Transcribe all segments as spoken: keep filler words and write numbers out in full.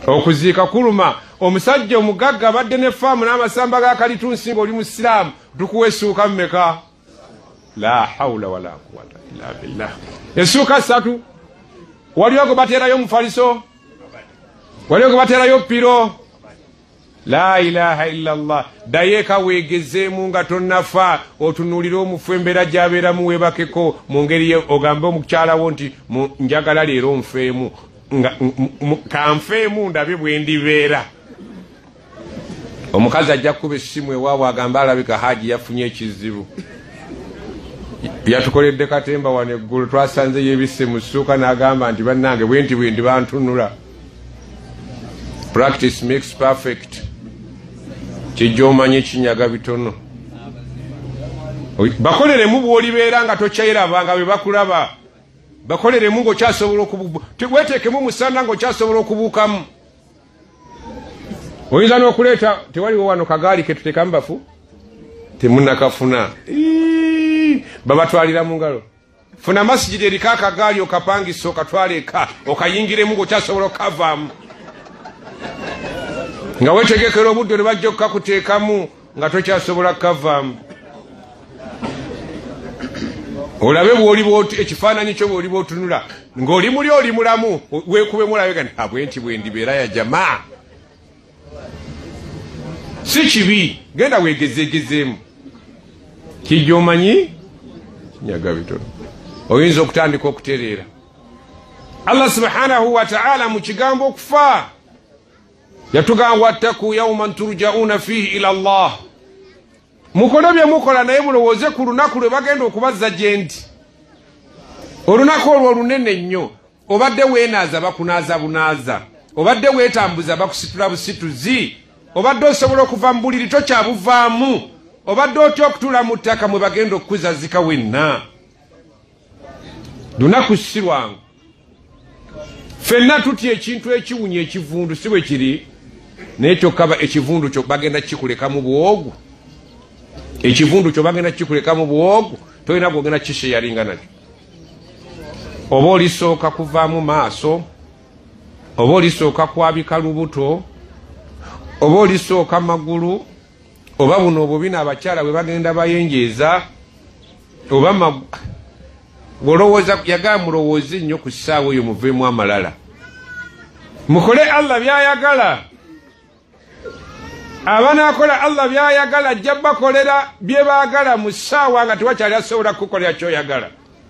okuziika kuluma. Omusajja omugagga badde ne faamu n'amasamba ga kalitunsi ng'oli musiraamu tukuwa essuuka mmeka? La hawla wala quwwata illa billah. Essuuka ssatu. Waliwo gwe bateerayo mufaliso? Waliwo gwe bateerayo piro? La ilaha illa Allah. Dayeka weegezeemu nga tonnafa otunuulira omufu embeera gy'abeeramu weebakeko mu ngeri ye ogambe omukyalawo nti njagala leero nfeemu kanfeemu ndabe bwe ndibeera. Omukazi ajja kukuba essimu ewaabwe agamba alabika Haaji yafunye ekizibu. Yatukoledde katemba wano eggulu twasanzeyo ebisse mu ssuuka n'agamba nti bannange bwe nti bwe ndi bantunula. Practice makes perfect. Kijja omanye kinyaga bitono. Bakoleremu bw'olibeera nga tokyeraba nga bwe bakulaba. Bakoleremu ng'okyasobola okubuuka. Weeteekemu musana ng'okyasobola okubuukamu. Oyinza n'okuleeta tewaliwo wano kagaali ke tuteekamu bafu? Temunnakafuna. Babatwalira mu ngalo. Funa masijidi eriko akagaali okapangisa okatwala eka okayingiremu ng'okyasobola okukavaamu. Nga weetegekera obudde ne bajja okukakuteekamu nga tokyasobola kukavaamu. Olabe bw'oliba ekifaananyi kyo bw'oliba otunula ng'oli muli oli mulamu weekubemu olabeka nti abwe nti bwe ndibeera ya jamaa. Si kibi genda weegezeegezeemu. Kijja omanyi kinyaga bitono. Oyinza okutandika okutereera. Allah subhanahu wa ta'ala mu kigambo okufa yatugamba wattaku yawman turja'una fihi ila Allah. Mukole bye mukola naye mulowooze ku lunaku lwe bagenda okubazza gye ndi. Olunaku olwo lunene nnyo. Obadde weenaaza bakunaaza bunaaza. Obadde weetambuza bakusitula busituzi. Obadde osobola okuva mu buliri tokyabuvaamu. Obadde otya okutuula mu ttaka mwe bagenda okukuzazika wenna. Lunaku si lwangu. Ffenna tutya ekintu ekiwunya ekivundu si bwe kiri. Naye kyokka ekivundu kyo bagenda kikuleka mu bwogu. Ekivundu kyo bagenda kikuleka mu bwogu. Tolina gwogenda kisheyalinga nakyo. Oba olisooka kuvaamu maaso. Oba olisooka kwabika lubuto. Oba olisooka magulu. Oba buno obubina abakyala bwe bagenda bayenjeeza. Oba olowooza yagala mulowooze nnyo ku ssaawa eyo muveemu amalala. Mukole Allah by'ayagala. Abanaakola Allah by'ayagala ajja bakolera bye baagala mu ssaawa nga tewakyali asobola kukolera ky'oyagala.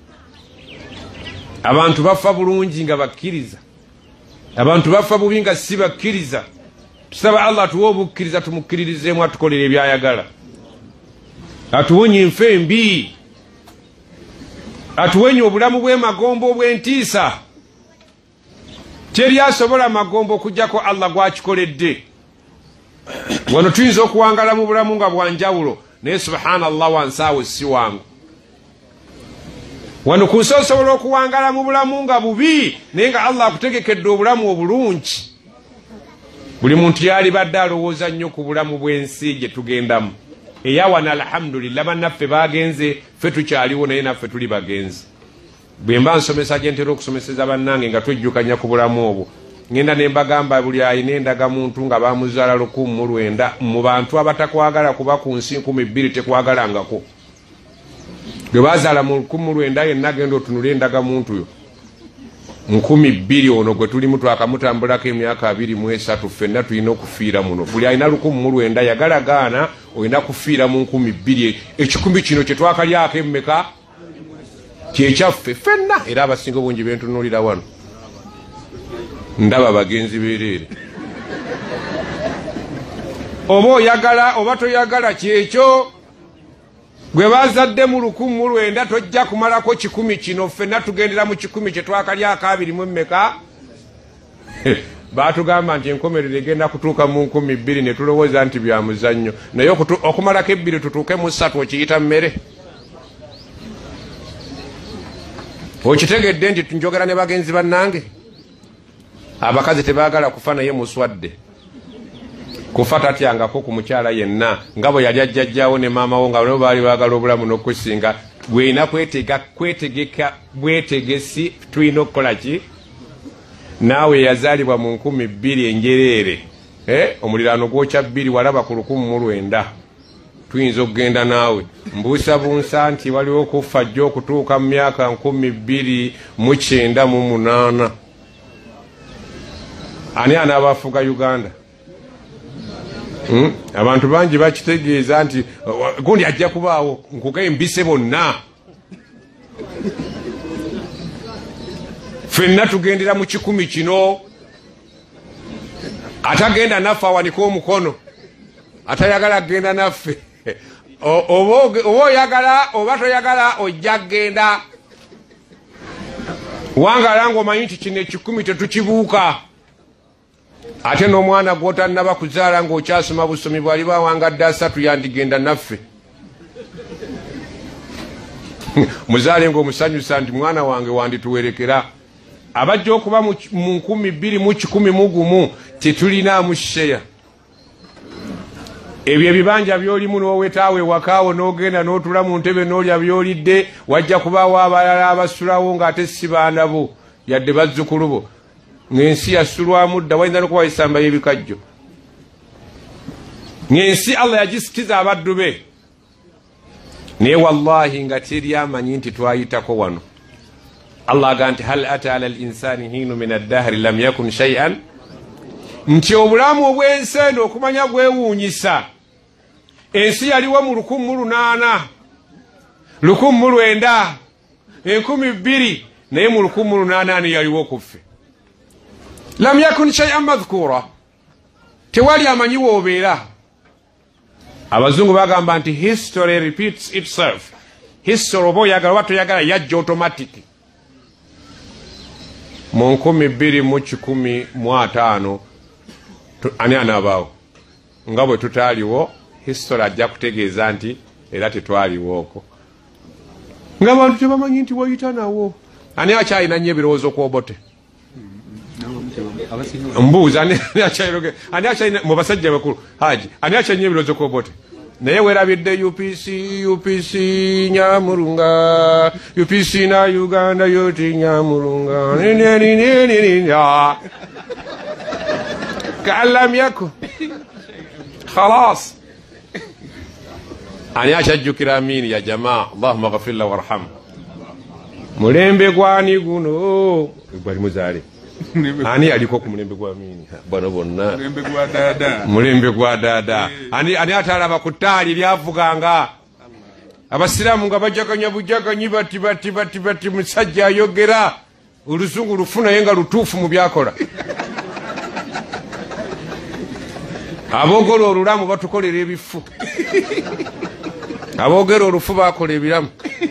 Abantu bafa bulungi nga bakkiriza. Abantu bafa bubi nga si bakkiriza. Tusaba Allah tuwe obukkiriza tumukkiririzeemu atukolera ebyayagala. Atuwonye enfa embi. Atuwenye obulamu bw'emagombo obw'entiisa. Teri asobola magombo okuggyako Allah gw'akikoledde. Wano tuyinza okuwangala mu bulamu nga bwanjawulo naye subhanallah wansaawe si wangu. Wano ku nsi osobola okuwangala mu bulamu nga bubi naye nga Allah akutegekedde obulamu obulungi. Buli muntu yali badde alowooza nnyo ku bulamu bw'ensi gye tugendamu. Eyawana alhamdulillah bannaffe bagenze ffe tukyaliwo naye naffe tuli bagenzi. Bwe mba nsomesa gye ntera okusomeseza bannange nga twejjukanya ku bulamu obwo. Ngenda ne mbagamba buli ayina endagamuntu nga bamuzaala lukumi mu lwenda mu bantu abatakwagala kuba ku nsi nkumi bbiri tekwagalangako. Gwe bazaala mu lukumi mu lwenda yenna genda otunula endagamuntu yo. Nkumi bbiri ono gwe tulimu twakamutambulako emyaka abiri mu esatu ffenna tulina okufiira muno. Buli ayina lukumi mu lwenda yagala gaana olina kufiira mu nkumi bbiri. Ekikumi kino kye twakalyako emmeka kyekyaffe ffenna era abasinga obungi bentunuulira wano. Ndaba bagenzi bereere. Oba oyagala oba toyagala kyekyo. Gwe bazadde mu lukumi mu lwenda tojja kumalako kikumi kino ffenna tugendera mu kikumi kye twakalyako abiri mu emmeka. Baatugamba nti enkomerero egenda kutuuka mu nkumi bbiri ne tulowooza nti bya muzannyo. Naye okumalako ebbiri tutuuke mu ssatu okiyita mmere. Okitegedde nti njogera ne bagenzi bannange. Abakazi tebaagala kufa naye muswadde. Kufa tatyangako ku mukyala yenna nga bwe yali ajjajjaawo ne maama wo nga bano baali baagala obulamu n'okusinga. Gwena kwetega kwetegeka bwetegesi tulina okukola ki? naawe yazaalibwa mu nkumi bbiri enjereere eh? omuliraano gwokya bbiri walaba ku lukumu mu lwenda tuyinza okugenda naawe mbuusa bunsa nti waliwo okufa jjo okutuuka mu myaka nkumi bbiri mu kyenda mu munaana. Ani anaabafuga Uganda? Hmm? Abantu bangi bakitegeeza nti gundi ajja kubaawo nkugaye mbise bonna. Ffenna tugendera mu kikumi kino. Atagenda naffe awanika omukono. Atayagala kugenda naffe. Oba oyagala oba toyagala ojja kugenda. Wangala ng'omanyi nti kino ekikumi tetukibuuka. Ate n'omwana gw'otannaba kuzaala ng'okyasoma busomi bw'ali bawangadde asatu yandigenda naffe. Muzaale ng'omusanyusa nti mwana wange wandituwerekera. Abajja okuba mu nkumi bbiri mu kikumi mu gumu tetulinaamu sheya. Ebyo ebibanja by'olimu n'owetaawe wakaawo n'ogenda n'otula mu ntebe n'olya by'olidde wajja kubaawo abalala abasulawo ng'ate si baana bo yadde bazzukulu bo. Ng'ensi yasulwamu dda wayinza n'okuba esamba y'ebikajjo. Ng'ensi Allah yagisikiza abaddu be. Naye wallahi nga teri amanyi nti twayitako wano. Allah agamba nti hal ata ala al-insani hinu min ad-dahri lam yakun shay'an. Nti obulamu obw'ensi eno okumanya gwewuunyisa. Ensi yaliwo mu lukumu mu lunaana, lukumu mu lwenda, enkumi bbiri, naye mu lukumu mu lunaana ani yaliwo ku ffe. Lam yakun shay'an madhkura. Tewali amanyi w'obeera. Abazungu bagamba nti history repeats itself. History oba oyagala oba toyagala yajja automatic. Mu nkumi bbiri mu kikumi mu ataano ani anaabaawo nga bwe tutaaliwo history ajja kutegeeza nti era tetwaliwooko. Ng'abantu tebamanyi nti wayita nawo. Ani akyalina nnyo ebirowoozo ku Obote? Mbuuza ani akyalina mu basajja bakulu Haji ani akyalina ebirowoozo ku Obote? Naye weerabidde U P C U P C Nyamulunga U P C na Uganda yoti Nyamulunga ka'allam yakun خلاص. Ani akyajjukira Amini ya jamaa Allahumma ghafir lahu warhamhu. Mulembe gwani guno gwali muzaale. Ani aliko ku mulembe gwa Amini? Bano bonna. Mulembe gwa dada. Mulembe gwa dada. Ani ani atalaba ku ttaali lyavuganga. Abasiraamu nga bajakanya bujakanyi bati bati bati bati musajja ayogera. Oluzungu lufuna yenga lutuufu mu byakola. Aboogera olulamu batukolera ebifu. Aboogera olufu baakola ebiramu.